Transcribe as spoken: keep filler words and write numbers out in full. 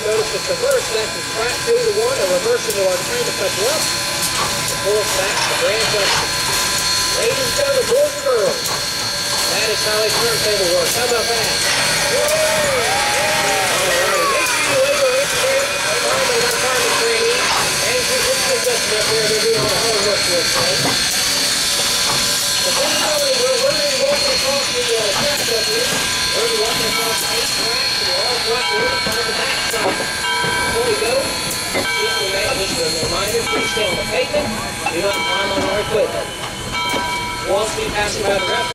notice the reverse left is flat two to one, a reverse into our train to cut you up. The fourth back, the grand junction. Ladies and gentlemen, boys and girls, that is how a turntable works. How about that? Alrighty, make sure you label it here. Find the department trainee. And just look at this up here. They're doing all the hard work for us today. The first time we're learning walking across the uh, track up here. We're walking across the eight tracks, and we're all flat to find the back stop. Before we go, just a reminder, please stay on the pavement. Do not climb on our equipment. We'll also be passing by the rest.